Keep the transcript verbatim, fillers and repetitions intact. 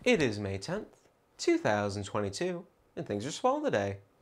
It is May tenth, two thousand twenty-two, and things are swell today.